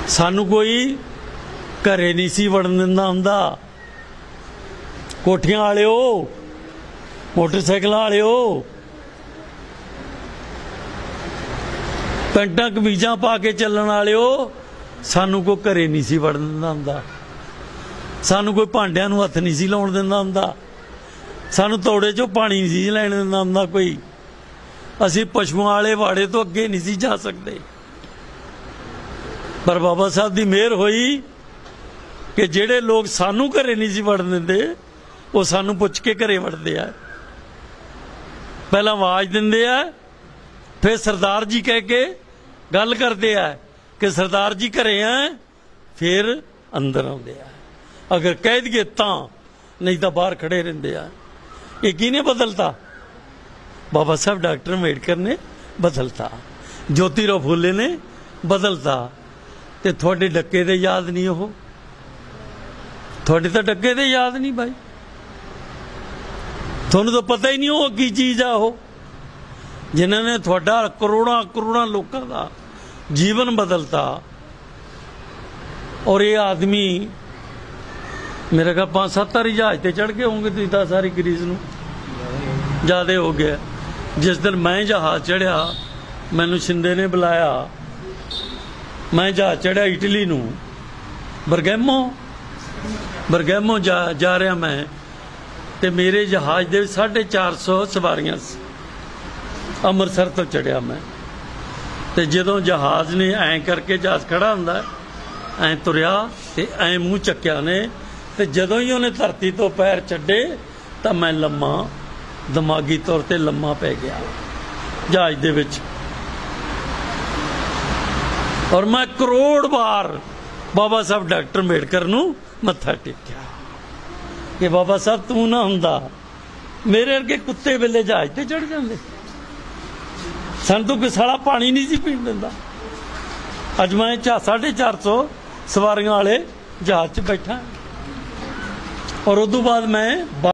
सानू कोई घरे नहीं सी वड़न दिंदा हुंदा। कोठियां वालिओ, मोटरसाइकिल वालिओ, पैंटां कमीजां पा के चलण वालिओ, सानू कोई घरे नहीं सी वड़न दिंदा हुंदा। सानू कोई भांडियां नूं हत्थ नहीं सी लाउण दिंदा हुंदा। सानू तौड़े चों पानी नहीं सी लैण दिंदा हुंदा कोई। असीं पशुआं वाले वाड़े तो अगे नहीं सी जा सकदे। पर बाबा साहब की मेहर हुई कि जेड़े लोग सानू घरे नहीं सी वड़न दिंदे वो सानू पुछ के घरे वड़दे आ। पहला आवाज दिंदे आ, फिर सरदार जी कह के गल करते आ कि सरदार जी घरे आ, फिर अंदर आउंदे आ। अगर कह दिए तां, नहीं तो बाहर खड़े रहिंदे आ। ये किहने बदलता? बाबा साहब डॉक्टर अंबेडकर ने बदलता, ज्योतिराव फूले ने बदलता। ते थोड़े डके दे याद नहीं, हो थोड़े तो डके दे याद नहीं भाई। थोनू तो पता ही नहीं हो की चीज़ आ वो, जिन्होंने थोड़ा करोड़ों करोड़ों लोगों का जीवन बदलता। और ये आदमी मेरे ख्याल 5-7 बारी जहाज से चढ़ के होंगे, तुम 10 सारी क्रीज नूं ज़्यादा हो गया। जिस दिन मैं जहाज चढ़िया, मैनू शिंदे ने बुलाया, मैं जहाज चढ़िया इटली नूं, बरगैमो जा रहा मैं, ते मेरे जहाज दे 450 सवारियां सी। अमृतसर तो चढ़िया मैं, ते जदों जहाज ने ऐ करके जहाज खड़ा हुंदा, ऐ तुरिया ते ऐ मूँह चक्या ने, ते जदों ही उन्हें धरती तो पैर छड्डे तो मैं लम्मा, दिमागी तौर पर लम्मा पै गया जहाज दे विच। और मैं करोड़ बार बाबा साहब डॉक्टर अंबेडकर नूं मत्था टेकिया कि बाबा साहब तू ना हुंदा, मेरे वर्गे कुत्ते वेले जहाज ते चढ़ जांदे, सन तो कोई साला पानी नहीं सी पीण दिंदा। अज मैं 450 सवारियां वाले जहाज च बैठा, और उदों बाद मैं